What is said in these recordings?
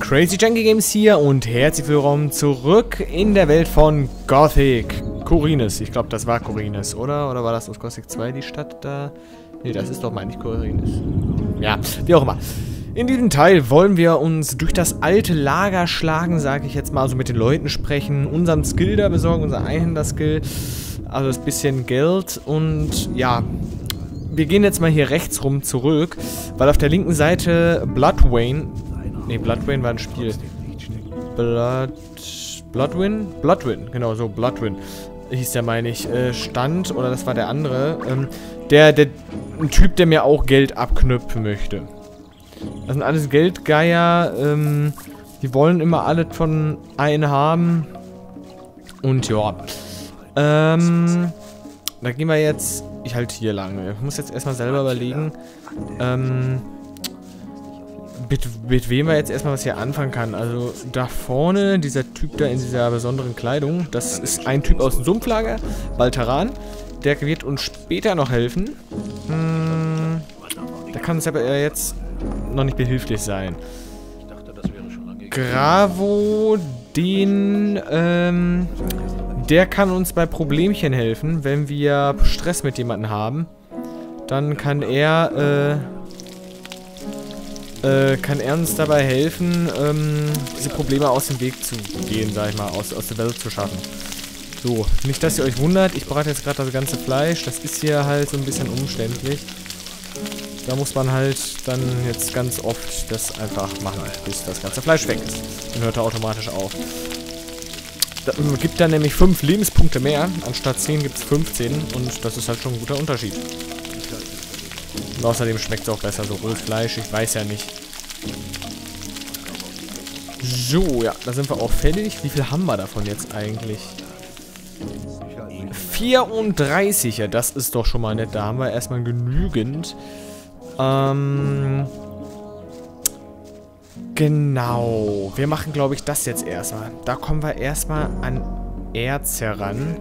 Crazy Junkie Games hier und herzlich willkommen zurück in der Welt von Gothic. Khorinis, ich glaube das war Khorinis, oder? Oder war das aus Gothic 2 die Stadt da? Ne, das ist doch mal nicht Khorinis. Ja, wie auch immer. In diesem Teil wollen wir uns durch das alte Lager schlagen, sage ich jetzt mal, also mit den Leuten sprechen, unseren Skill da besorgen, unser Einhänder-Skill, also das bisschen Geld und ja, wir gehen jetzt mal hier rechts rum zurück, weil auf der linken Seite Bloodwayne, ne, Bloodwayne war ein Spiel, Bloodwin, genau so, Bloodwin hieß der, meine ich, stand, oder das war der andere, ein Typ, der mir auch Geld abknüpfen möchte. Das sind alles Geldgeier, die wollen immer alles von einem haben. Und ja, da gehen wir jetzt, ich halte hier lang, ich muss jetzt erstmal selber überlegen, mit wem wir jetzt erstmal was hier anfangen kann. Also da vorne, dieser Typ da in dieser besonderen Kleidung, das ist ein Typ aus dem Sumpflager, Baltaran. Der wird uns später noch helfen. Der kann uns aber jetzt noch nicht behilflich sein. Gravo, der kann uns bei Problemchen helfen, wenn wir Stress mit jemandem haben. Dann kann er uns dabei helfen, diese Probleme aus dem Weg zu gehen, sag ich mal, aus der Welt zu schaffen. So, nicht, dass ihr euch wundert, ich brate jetzt gerade das ganze Fleisch, das ist hier halt so ein bisschen umständlich. Da muss man halt dann jetzt ganz oft das einfach machen, bis das ganze Fleisch weg ist. Dann hört er automatisch auf. Das gibt dann nämlich 5 Lebenspunkte mehr, anstatt 10 gibt es 15 und das ist halt schon ein guter Unterschied. Und außerdem schmeckt es auch besser, so rohes Fleisch, ich weiß ja nicht. So, ja, da sind wir auch fertig. Wie viel haben wir davon jetzt eigentlich? 34, ja, das ist doch schon mal nett. Da haben wir erstmal genügend. Genau. Wir machen, glaube ich, das jetzt erstmal. Da kommen wir erstmal an Erz heran.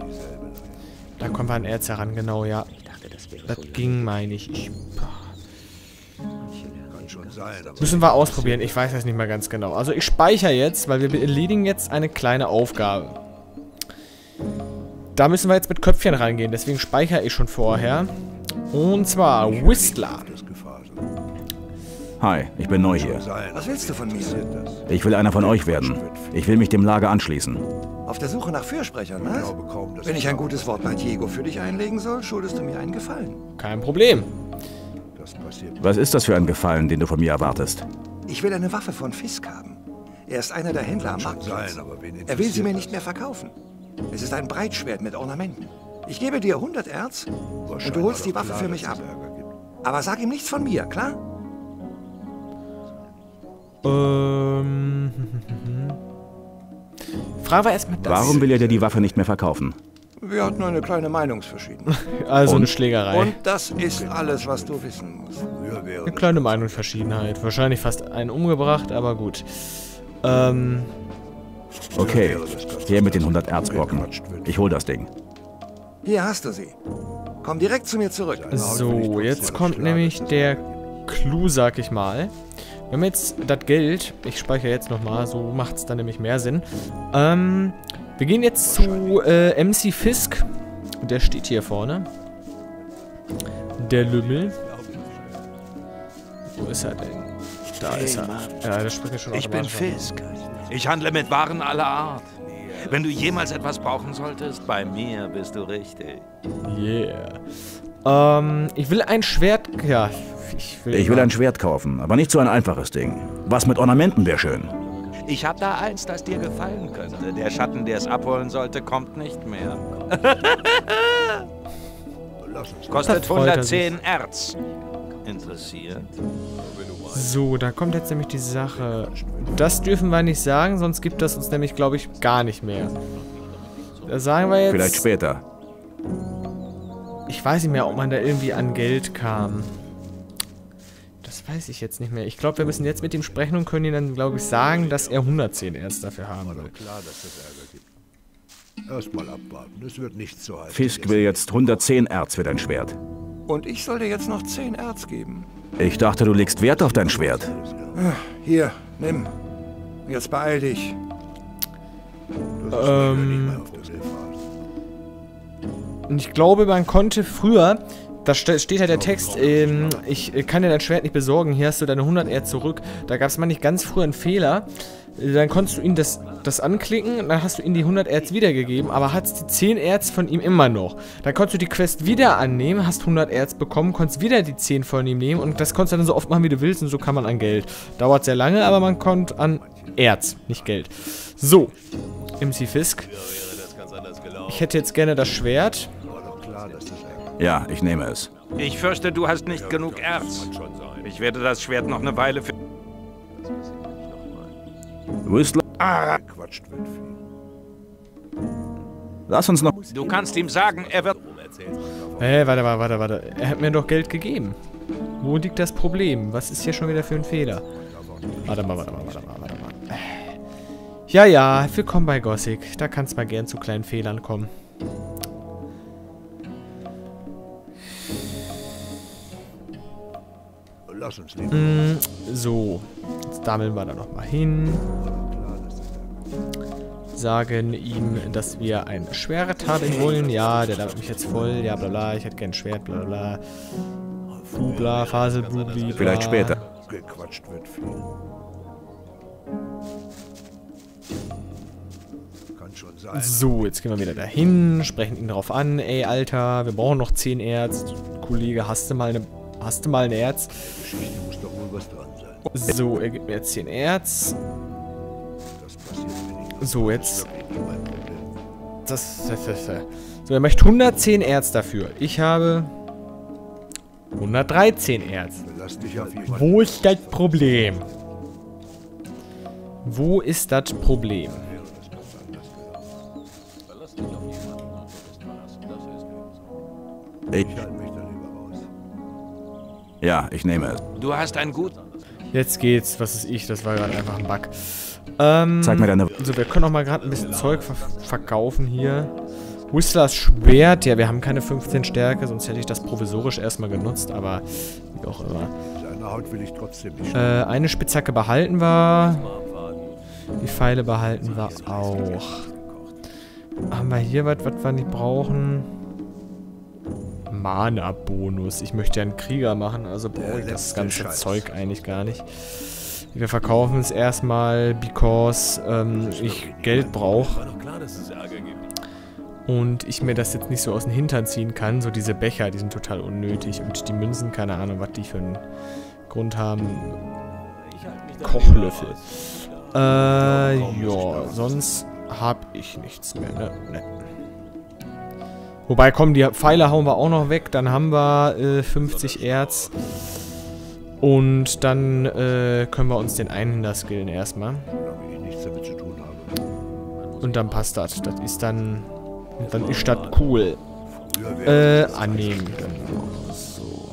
Genau, ja. Das ging, meine ich. Müssen wir ausprobieren. Ich weiß das nicht mehr ganz genau. Also ich speichere jetzt, weil wir erledigen jetzt eine kleine Aufgabe. Da müssen wir jetzt mit Köpfchen reingehen. Deswegen speichere ich schon vorher. Und zwar Whistler. Hi, ich bin neu hier. Was willst du von mir? Ich will einer von euch werden. Ich will mich dem Lager anschließen. Auf der Suche nach Fürsprechern, was? Wenn ich ein gutes Wort bei Diego für dich einlegen soll, schuldest du mir einen Gefallen. Kein Problem. Was ist das für ein Gefallen, den du von mir erwartest? Ich will eine Waffe von Fisk haben. Er ist einer der Händler am Marktplatz. Er will sie mir nicht mehr verkaufen. Es ist ein Breitschwert mit Ornamenten. Ich gebe dir 100 Erz und du holst die Waffe für mich ab. Aber sag ihm nichts von mir, klar? Fragen wir erstmal das. Warum will er dir die Waffe nicht mehr verkaufen? Wir hatten eine kleine Meinungsverschiedenheit. Also eine Schlägerei. Und das ist alles, was du wissen musst. Eine kleine Meinungsverschiedenheit. Wahrscheinlich fast einen umgebracht, aber gut. Okay, her mit den 100 Erzbrocken. Ich hol das Ding. Hier hast du sie. Komm direkt zu mir zurück. So, jetzt kommt nämlich der Clou, sag ich mal. Wir haben jetzt das Geld. Ich speichere jetzt nochmal, so macht es dann nämlich mehr Sinn. Wir gehen jetzt zu MC Fisk. Der steht hier vorne. Der Lümmel. Wo ist er denn? Da ist er. Ja, der spricht ja schon. Ich bin Fisk. Ich handle mit Waren aller Art. Wenn du jemals etwas brauchen solltest, bei mir bist du richtig. Yeah. Ich will ein Schwert. Ja, ich will ein Schwert kaufen, aber nicht so ein einfaches Ding. Was mit Ornamenten wäre schön. Ich habe da eins, das dir gefallen könnte. Der Schatten, der es abholen sollte, kommt nicht mehr. Kostet 110 Erz. Interessiert? So, da kommt jetzt nämlich die Sache. Das dürfen wir nicht sagen, sonst gibt das uns nämlich, glaube ich, gar nicht mehr. Da sagen wir jetzt... Vielleicht später. Ich weiß nicht mehr, ob man da irgendwie an Geld kam. Das weiß ich jetzt nicht mehr. Ich glaube, wir müssen jetzt mit ihm sprechen und können ihm dann, glaube ich, sagen, dass er 110 Erz dafür haben will. Erstmal abwarten, es wird nicht so heiß. Fisk will jetzt 110 Erz für dein Schwert. Und ich soll dir jetzt noch 10 Erz geben. Ich dachte, du legst Wert auf dein Schwert. Hier, nimm. Jetzt beeil dich. Und ich glaube, man konnte früher, da steht ja der Text, ich kann dir dein Schwert nicht besorgen, hier hast du deine 100 Erz zurück. Da gab es manchmal ganz früher einen Fehler. Dann konntest du ihn das anklicken, dann hast du ihm die 100 Erz wiedergegeben, aber hattest die 10 Erz von ihm immer noch. Dann konntest du die Quest wieder annehmen, hast 100 Erz bekommen, konntest wieder die 10 von ihm nehmen und das konntest du dann so oft machen, wie du willst und so kann man an Geld. Dauert sehr lange, aber man kommt an Erz, nicht Geld. So, MC Fisk. Ich hätte jetzt gerne das Schwert. Ja, ich nehme es. Ich fürchte, du hast nicht genug Erz. Ich werde das Schwert noch eine Weile für... Whistler. Quatscht wird viel. Lass uns noch... Du kannst ihm sagen, er wird... Warte. Er hat mir doch Geld gegeben. Wo liegt das Problem? Was ist hier schon wieder für ein Fehler? Warte mal. Ja, willkommen bei Gothic. Da kann es mal gern zu kleinen Fehlern kommen. Lass uns lieber. So, jetzt dammeln wir da nochmal hin. Sagen ihm, dass wir ein Schwert haben wollen. Ja, der dammelt mich jetzt voll. Ja, bla bla, ich hätte gern ein Schwert, bla bla. Bubla, Faselbubli, bla. Vielleicht später. Gequatscht wird viel. Kann schon sein. So, jetzt gehen wir wieder dahin, sprechen ihn darauf an. Ey, Alter, wir brauchen noch 10 Erz. Kollege, hast du mal ein Erz? Geschichte muss doch wohl was dran sein. So, er gibt mir jetzt 10 Erz. Das passiert mir nicht. So, jetzt... Wirklich mein Problem. So, er möchte 110 Erz dafür. Ich habe 113 Erz. Lass dich auf jeden Fall. Wo ist das Problem? Wo ist das Problem? Ich... Ich halte mich da lieber raus. Ja, ich nehme es. Du hast ein gut... Jetzt geht's. Was ist ich? Das war gerade einfach ein Bug. Zeig mir deine... Also wir können auch mal gerade ein bisschen Zeug verkaufen hier. Whistlers Schwert. Ja, wir haben keine 15 Stärke, sonst hätte ich das provisorisch erstmal genutzt, aber wie auch immer. Seine Haut will ich trotzdem nicht. Eine Spitzhacke behalten wir. Die Pfeile behalten wir auch. Haben wir hier was wir nicht brauchen? Mana-Bonus. Ich möchte ja einen Krieger machen, also brauche ich das ganze Zeug eigentlich gar nicht. Wir verkaufen es erstmal, because ich Geld brauche. Und ich mir das jetzt nicht so aus dem Hintern ziehen kann. So diese Becher, die sind total unnötig. Und die Münzen, keine Ahnung, was die für einen Grund haben. Kochlöffel. Ja, sonst habe ich nichts mehr, ne? Wobei, komm, die Pfeile hauen wir auch noch weg. Dann haben wir 50 Erz. Und dann können wir uns den Einhänder skillen erstmal. Solange ich nichts damit zu tun habe. Und dann passt das. Das ist dann ist das cool. Annehmen. Genau. So.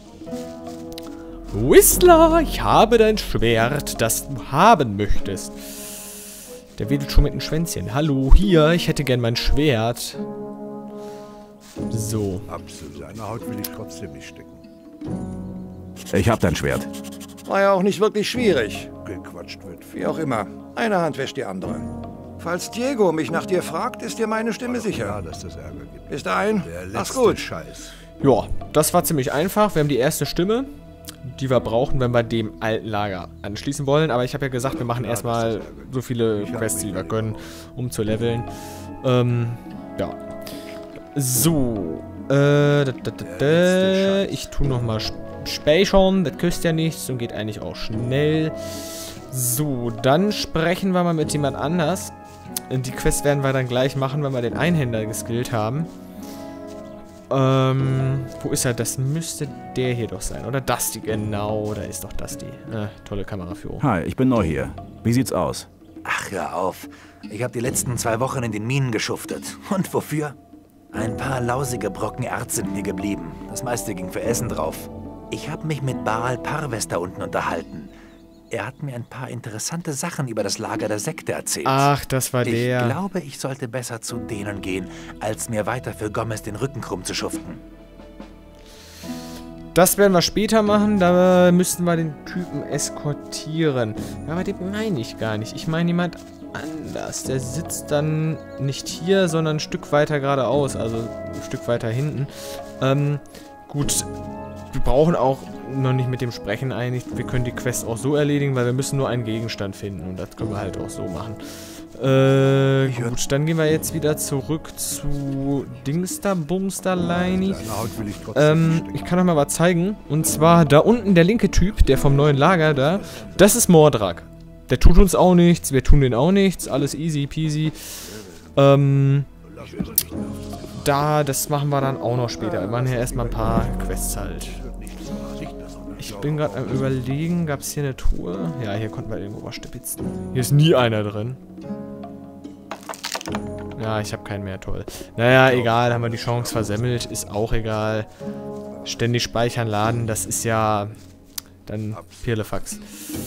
Whistler, ich habe dein Schwert, das du haben möchtest. Der wedelt schon mit dem Schwänzchen. Hallo, hier, ich hätte gern mein Schwert. So. Absolut. Seine Haut will ich trotzdem nicht stecken. Ich hab dein Schwert. War ja auch nicht wirklich schwierig. Gequatscht wird viel. Wie auch immer. Eine Hand wäscht die andere. Falls Diego mich nach dir fragt, ist dir meine Stimme sicher. Klar, dass das Ärger gibt. Bis dahin, Der mach's letzte gut. Scheiß. Ja, das war ziemlich einfach. Wir haben die erste Stimme, die wir brauchen, wenn wir dem alten Lager anschließen wollen. Aber ich habe ja gesagt, wir machen erstmal so viele Quests, wie wir können, um zu leveln. Ja. So. Ich tue nochmal speichern. Das kostet ja nichts und geht eigentlich auch schnell. So, dann sprechen wir mal mit jemand anders. Die Quest werden wir dann gleich machen, wenn wir den Einhänder geskillt haben. Wo ist er? Das müsste der hier doch sein, oder? Dusty, genau, da ist doch Dusty. Tolle Kameraführung. Hi, ich bin neu hier. Wie sieht's aus? Ach, hör auf. Ich habe die letzten 2 Wochen in den Minen geschuftet. Und wofür? Ein paar lausige Brocken Erz sind mir geblieben. Das meiste ging für Essen drauf. Ich habe mich mit Baal Parves da unten unterhalten. Er hat mir ein paar interessante Sachen über das Lager der Sekte erzählt. Ach, das war der. Ich glaube, ich sollte besser zu denen gehen, als mir weiter für Gomez den Rücken krumm zu schuften. Das werden wir später machen. Da müssten wir den Typen eskortieren. Ja, aber den meine ich gar nicht. Ich meine jemand anders. Der sitzt dann nicht hier, sondern ein Stück weiter geradeaus. Also ein Stück weiter hinten. Gut. Wir brauchen auch noch nicht mit dem Sprechen eigentlich. Wir können die Quest auch so erledigen, weil wir müssen nur einen Gegenstand finden. Und das können wir halt auch so machen. Gut, dann gehen wir jetzt wieder zurück zu Dingster, Bumster, Leini. Ich kann euch mal was zeigen. Und zwar da unten der linke Typ, der vom neuen Lager da, das ist Mordrak. Der tut uns auch nichts, wir tun den auch nichts, alles easy peasy. Das machen wir dann auch noch später. Wir machen hier erstmal ein paar Quests halt. Ich bin gerade am Überlegen, gab es hier eine Truhe? Ja, hier konnten wir irgendwo was stibitzen. Hier ist nie einer drin. Ja, ich habe keinen mehr, toll. Naja, egal, haben wir die Chance versemmelt, ist auch egal. Ständig speichern, laden, das ist ja dann Pirlefax.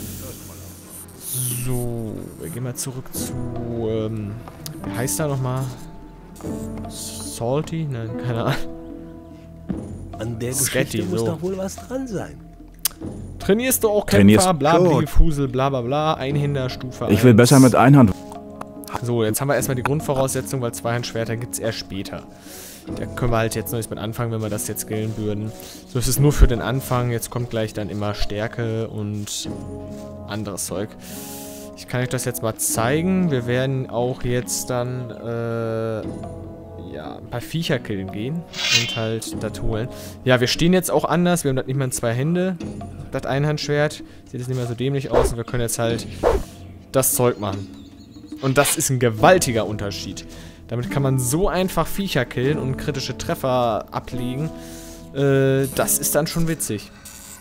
So, wir gehen mal zurück zu, wie heißt da nochmal? Salty? Nein, keine Ahnung. An der Sketty, Geschichte muss so. doch wohl was dran sein. Trainierst du auch Kämpfer, bla bla, Fusel, bla bla bla, Einhänder, Stufe 1. Ich will besser mit Einhand. So, jetzt haben wir erstmal die Grundvoraussetzung, weil Zweihandschwerter gibt es erst später. Da können wir halt jetzt noch nicht mit anfangen, wenn wir das jetzt skillen würden. So ist es nur für den Anfang. Jetzt kommt gleich dann immer Stärke und anderes Zeug. Ich kann euch das jetzt mal zeigen. Wir werden auch jetzt dann ja, ein paar Viecher killen gehen und halt das holen. Ja, wir stehen jetzt auch anders. Wir haben das nicht mehr in 2 Hände, das Einhandschwert. Sieht jetzt nicht mehr so dämlich aus und wir können jetzt halt das Zeug machen. Und das ist ein gewaltiger Unterschied. Damit kann man so einfach Viecher killen und kritische Treffer ablegen. Das ist dann schon witzig.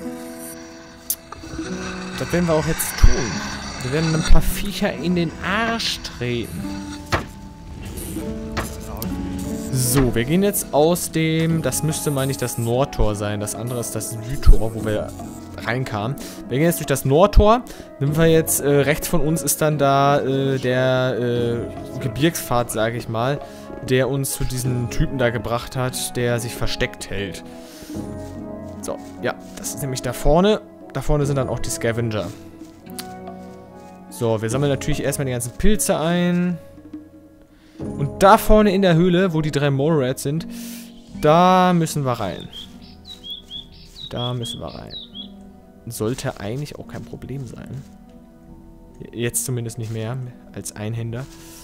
Das werden wir auch jetzt tun. Wir werden ein paar Viecher in den Arsch treten. So, wir gehen jetzt aus dem... Das müsste, meine ich, das Nordtor sein. Das andere ist das Südtor, wo wir reinkamen. Wir gehen jetzt durch das Nordtor. Nehmen wir jetzt... rechts von uns ist dann da der Gebirgspfad, sage ich mal, der uns zu diesem Typen da gebracht hat, der sich versteckt hält. So, ja, das ist nämlich da vorne. Da vorne sind dann auch die Scavenger. So, wir sammeln natürlich erstmal die ganzen Pilze ein. Und da vorne in der Höhle, wo die 3 Mole-Rats sind, da müssen wir rein. Da müssen wir rein. Sollte eigentlich auch kein Problem sein. Jetzt zumindest nicht mehr, als Einhänder.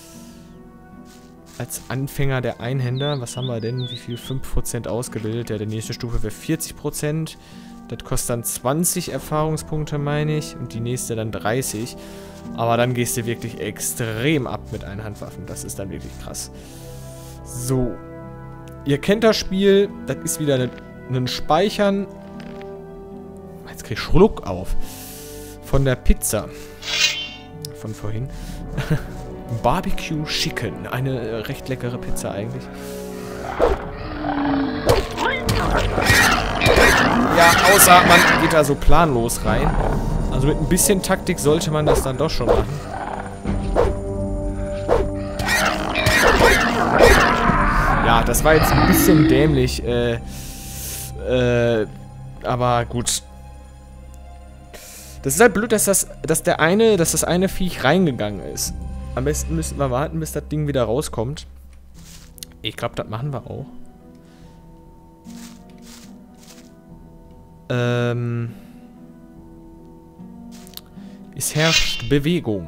Als Anfänger der Einhänder, was haben wir denn? Wie viel? 5% ausgebildet. Ja, die nächste Stufe wäre 40%. Das kostet dann 20 Erfahrungspunkte, meine ich. Und die nächste dann 30. Aber dann gehst du wirklich extrem ab mit Einhandwaffen. Das ist dann wirklich krass. So. Ihr kennt das Spiel. Das ist wieder ein Speichern. Jetzt krieg ich Schluck auf. Von der Pizza. Von vorhin. Barbecue Chicken. Eine recht leckere Pizza eigentlich. Ja, außer man geht da so planlos rein. Also mit ein bisschen Taktik sollte man das dann doch schon machen. Ja, das war jetzt ein bisschen dämlich. Aber gut. Das ist halt blöd, dass das eine Viech reingegangen ist. Am besten müssen wir warten, bis das Ding wieder rauskommt. Ich glaube, das machen wir auch. Es herrscht Bewegung.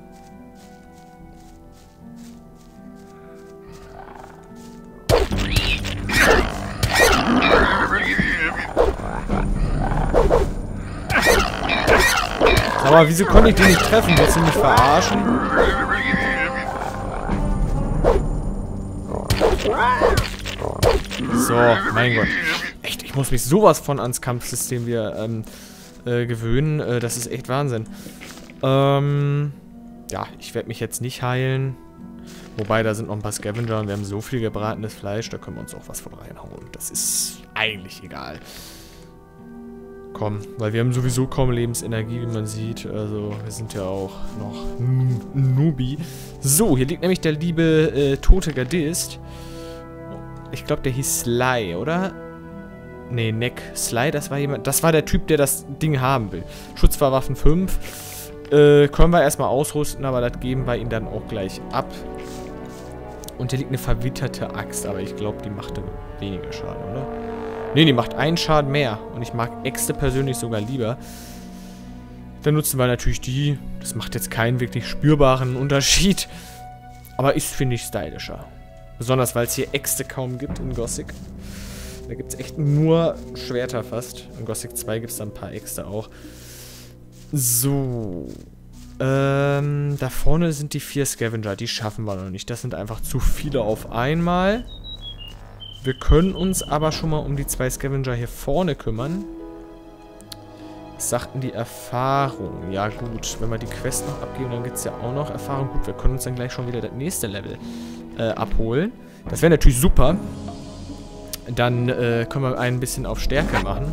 Aber wieso konnte ich den nicht treffen? Willst du mich verarschen? So, mein Gott. Echt, ich muss mich sowas von ans Kampfsystem wieder gewöhnen. Das ist echt Wahnsinn. Ja, ich werde mich jetzt nicht heilen. Wobei, da sind noch ein paar Scavenger und wir haben so viel gebratenes Fleisch, da können wir uns auch was von reinhauen. Das ist eigentlich egal. Komm, weil wir haben sowieso kaum Lebensenergie, wie man sieht. Also, wir sind ja auch noch Nubi. So, hier liegt nämlich der liebe tote Gardist. Ich glaube, der hieß Sly, oder? Nee, Neck Sly, das war jemand... Das war der Typ, der das Ding haben will. Schutzwaffen 5. Können wir erstmal ausrüsten, aber das geben wir ihm dann auch gleich ab. Und hier liegt eine verwitterte Axt, aber ich glaube, die machte weniger Schaden, oder? Nee, die macht einen Schaden mehr. Und ich mag Äxte persönlich sogar lieber. Dann nutzen wir natürlich die. Das macht jetzt keinen wirklich spürbaren Unterschied. Aber ist, finde ich, stylischer. Besonders, weil es hier Äxte kaum gibt in Gothic. Da gibt es echt nur Schwerter fast. In Gothic 2 gibt es da ein paar Äxte auch. So. Da vorne sind die 4 Scavenger. Die schaffen wir noch nicht. Das sind einfach zu viele auf einmal. Wir können uns aber schon mal um die 2 Scavenger hier vorne kümmern. Was sagten die Erfahrung? Ja gut, wenn wir die Quest noch abgeben, dann gibt es ja auch noch Erfahrung. Gut, wir können uns dann gleich schon wieder das nächste Level abholen. Das wäre natürlich super. Dann können wir ein bisschen auf Stärke machen.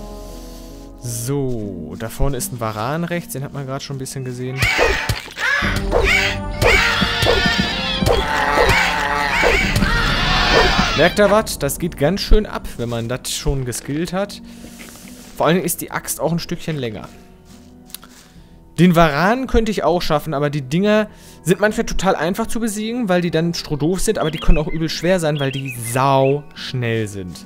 So, da vorne ist ein Varan rechts, den hat man gerade schon ein bisschen gesehen. Merkt ihr was? Das geht ganz schön ab, wenn man das schon geskillt hat. Vor allem ist die Axt auch ein Stückchen länger. Den Varan könnte ich auch schaffen, aber die Dinger sind manchmal total einfach zu besiegen, weil die dann strohdoof sind, aber die können auch übel schwer sein, weil die sau schnell sind.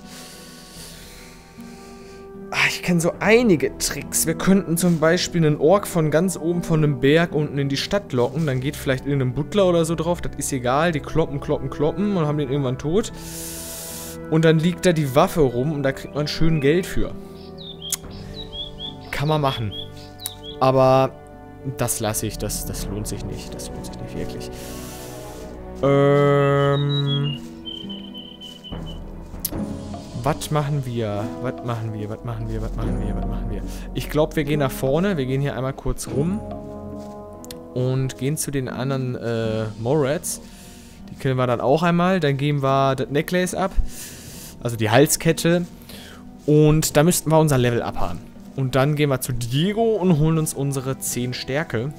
Ich kenne so einige Tricks. Wir könnten zum Beispiel einen Ork von ganz oben von einem Berg unten in die Stadt locken. Dann geht vielleicht irgendein Butler oder so drauf. Das ist egal. Die kloppen und haben den irgendwann tot. Und dann liegt da die Waffe rum und da kriegt man schön Geld für. Kann man machen. Aber das lasse ich. Das lohnt sich nicht. Das lohnt sich nicht wirklich. Was machen wir? Ich glaube, wir gehen nach vorne. Wir gehen hier einmal kurz rum. Und gehen zu den anderen Morats. Die killen wir dann auch einmal. Dann geben wir das Necklace ab. Also die Halskette. Und da müssten wir unser Level abhaben. Und dann gehen wir zu Diego und holen uns unsere 10 Stärke.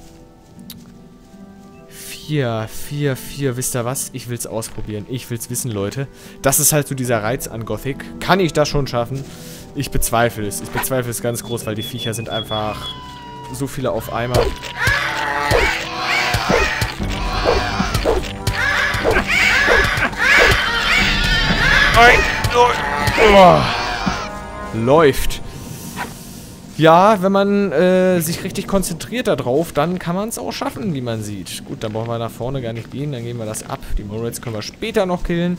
4. Wisst ihr was? Ich will's ausprobieren. Ich will's wissen, Leute. Das ist halt so dieser Reiz an Gothic. Kann ich das schon schaffen? Ich bezweifle es. Ich bezweifle es ganz groß, weil die Viecher sind einfach so viele auf einmal. Läuft. Ja, wenn man sich richtig konzentriert darauf, dann kann man es auch schaffen, wie man sieht. Gut, dann brauchen wir nach vorne gar nicht gehen, dann gehen wir das ab. Die Morats können wir später noch killen.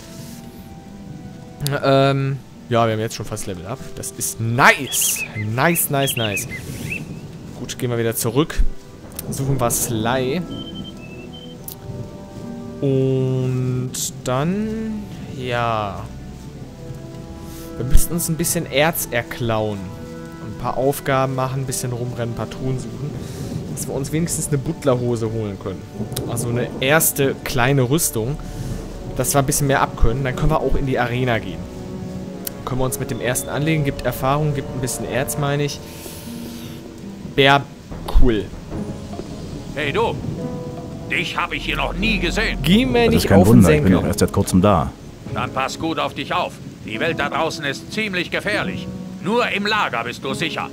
Ja, wir haben jetzt schon fast Level up. Das ist nice. Nice. Gut, gehen wir wieder zurück. Suchen wir Sly. Und dann, ja. Wir müssten uns ein bisschen Erz erklauen. Ein paar Aufgaben machen, ein bisschen rumrennen, ein paar Truhen suchen. Dass wir uns wenigstens eine Butlerhose holen können. Also eine erste kleine Rüstung. Dass wir ein bisschen mehr abkönnen. Dann können wir auch in die Arena gehen. Können wir uns mit dem ersten anlegen. Gibt Erfahrung, gibt ein bisschen Erz, meine ich. Wäre cool. Hey du! Dich habe ich hier noch nie gesehen. Geh mir Das nicht ist kein auf den Wunder, ich Senkel. bin auch erst seit kurzem da. Dann pass gut auf dich auf. Die Welt da draußen ist ziemlich gefährlich. Nur im Lager bist du sicher.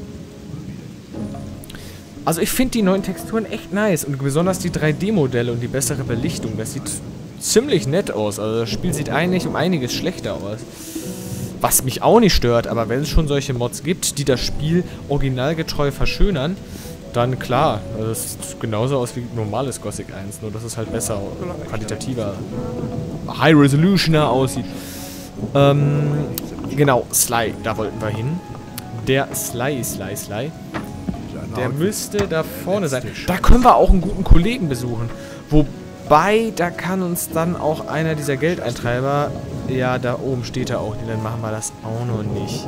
Also ich finde die neuen Texturen echt nice. Und besonders die 3D-Modelle und die bessere Belichtung. Das sieht ziemlich nett aus. Also das Spiel sieht eigentlich um einiges schlechter aus. Was mich auch nicht stört. Aber wenn es schon solche Mods gibt, die das Spiel originalgetreu verschönern, dann klar. Also es sieht genauso aus wie normales Gothic 1. Nur dass es halt besser, qualitativer, High-Resolutioner aussieht. Genau, Sly, da wollten wir hin. Der Sly. Der müsste da vorne sein. Da können wir auch einen guten Kollegen besuchen. Wobei, da kann uns dann auch einer dieser Geldeintreiber... Ja, da oben steht er auch. Dann machen wir das auch noch nicht.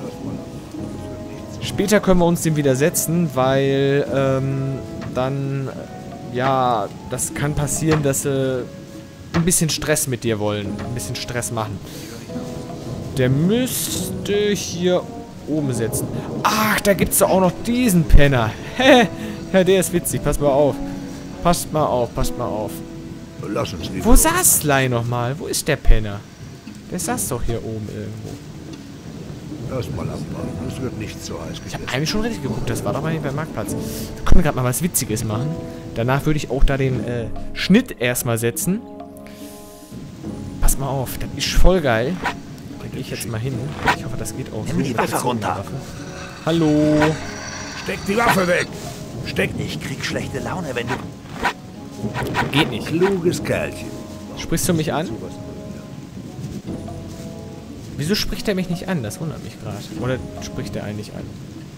Später können wir uns dem widersetzen, weil dann... Ja, das kann passieren, dass sie ein bisschen Stress mit dir wollen. Ein bisschen Stress machen. Der müsste hier oben sitzen. Ach, da gibt es doch auch noch diesen Penner. Hä? Ja, der ist witzig. Pass mal auf. Passt mal auf. Lass uns lieber. Wo saß Sly nochmal? Wo ist der Penner? Der saß doch hier oben irgendwo. Erstmal abwarten. Es wird nicht so heiß Ich habe gegessen. eigentlich schon richtig geguckt, das war doch mal beim Marktplatz. Da können wir gerade mal was Witziges machen. Danach würde ich auch da den Schnitt erstmal setzen. Pass mal auf, das ist voll geil. Da gehe ich jetzt mal hin. Ich hoffe, das geht auch. Nimm die Waffe runter. Hallo. Steck die Waffe weg! Steck! Ich krieg schlechte Laune, wenn du... Geht nicht. Kluges Kerlchen. Sprichst du mich an? Wieso spricht er mich nicht an? Das wundert mich gerade. Oder spricht er eigentlich an?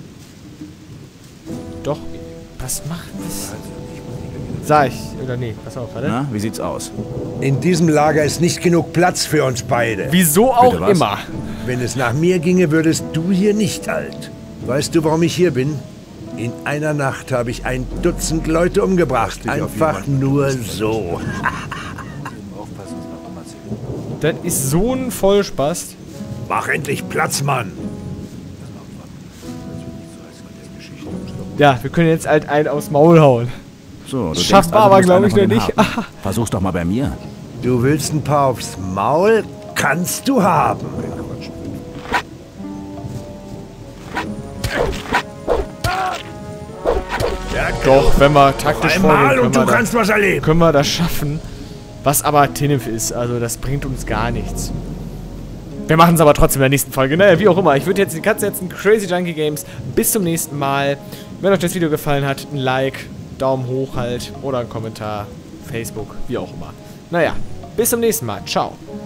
Doch. Was macht das? Sag ich. Oder nee, pass auf, warte. Na, wie sieht's aus? In diesem Lager ist nicht genug Platz für uns beide. Wieso auch Bitte was? immer. Wenn es nach mir ginge, würdest du hier nicht alt. Weißt du, warum ich hier bin? In einer Nacht habe ich 1 Dutzend Leute umgebracht. Einfach nur so. Das ist so ein Vollspast. Mach endlich Platz, Mann. Ja, wir können jetzt halt einen aufs Maul hauen. So, du Schaffen denkst wir also, aber, du bist glaub einer ich, von noch den nicht. Harten. Versuch's doch mal bei mir. Du willst ein paar aufs Maul? Kannst du haben. Doch, wenn wir taktisch Einmal vorgehen, und du kannst was erleben. können wir das schaffen. Was aber Tinnef ist, also das bringt uns gar nichts. Wir machen es aber trotzdem in der nächsten Folge. Naja, wie auch immer. Ich würde jetzt die Katze setzen. Crazy Junkie Games. Bis zum nächsten Mal. Wenn euch das Video gefallen hat, ein Like, Daumen hoch halt oder ein Kommentar, Facebook, wie auch immer. Naja, bis zum nächsten Mal. Ciao.